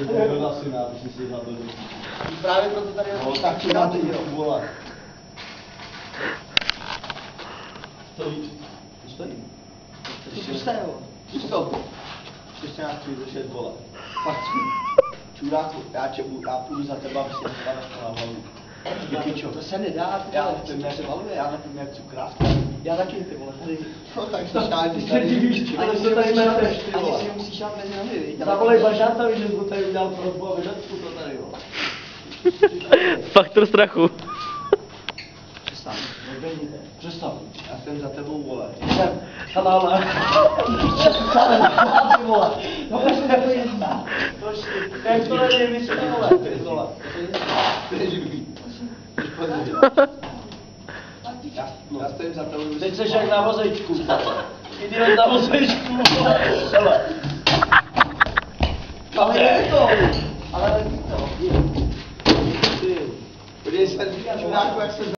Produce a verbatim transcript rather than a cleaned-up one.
byl na syna, aby si si zabil. Právě proto tady je no, tak ti máte jít volat. Stojí. Stojí. Co jste, jo? Co to? Ještě nás tři do šest volat. Fakt. Čuráku, já čebu, já půjdu za teba, aby si nevala na hlavu. Pičo, to se nedá, ty já vole, nevím, jak se valuje, já nevím, jak chci krásku. Já taky, ty vole, tady. No tak to šádi, Ty tady. víš, Ale ani to si tady musíš jmenuješ, ty ani vole. si musíš dát mezi námi, viď? Zavolej Bažántovi, že jsi tady udělal prosbu a vydatku to tady, jo. Faktor strachu. Přestaň, Odběhněte. Přestaň, já jsem za tebou, vole. Jsem, halala. Ty vole. No to se to jedná. Jak to není, vy jste, vole. Ty vole. To je živý. Já, já stojím za tebou. Teď seš jak na vozejčku. Idiot na vozejčku, vole. Hele. Ale je to. Ale je to. Podívej se, čuráku, jak se